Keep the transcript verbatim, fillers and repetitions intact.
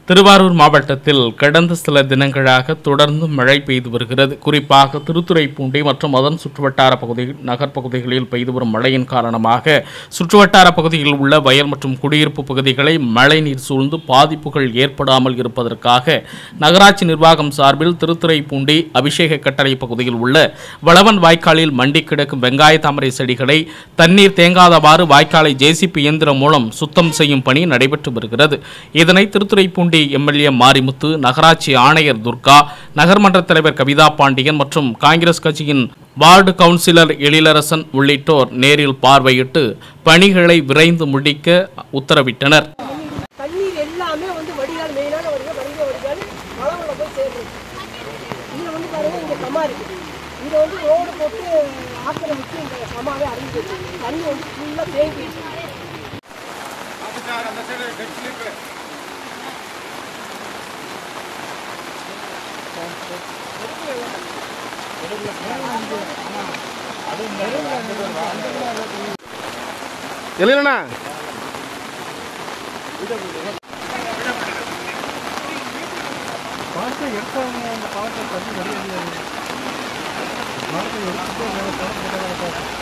திருவாரூர் மாவட்டத்தில் கடந்த சில தினங்களாக தொடர்ந்து மழை பெய்து வருகிறது. குறிப்பாக திருத்துறைப்பூண்டி மற்றும் அதன் சுற்றுவட்டார பகுதிகள் நகர்ப்பகுதிகளில் பெய்து வரும் மழையின் காரணமாக சுற்றுவட்டார பகுதியில் உள்ள வயல் மற்றும் குடியிருப்பு பகுதிகளை மழைநீர் சூழ்ந்து பாதிப்புகள் ஏற்படாமல் இருப்பதற்காக நகராட்சி நிர்வாகம் சார்பில் திருத்துறைப்பூண்டி அபிஷேக கட்டளை பகுதியில் உள்ள வளவன் வாய்க்காலில் மண்டி கிடக்கும் வெங்காய தாமரை செடிகளை தண்ணீர் தேங்காதவாறு வாய்க்காலை ஜேசிபி இயந்திரம் மூலம் சுத்தம் செய்யும் பணி நடைபெற்று வருகிறது. இதனை திருத்துறைப்பூண்டி எம்எல்ஏ மாரிமுத்து, நகராட்சி ஆணையர் துர்கா, நகர்மன்ற தலைவர் கவிதா பாண்டியன் மற்றும் காங்கிரஸ் கட்சியின் வார்டு கவுன்சிலர் எழிலரசன் உள்ளிட்டோர் நேரில் பார்வையிட்டு பணிகளை விரைந்து முடிக்க உத்தரவிட்டனர். இல்லைண்ணா பாட்டு எடுத்தவங்க அந்த பாட்டை தண்ணி வரையாது பாட்டை எடுத்துட்டு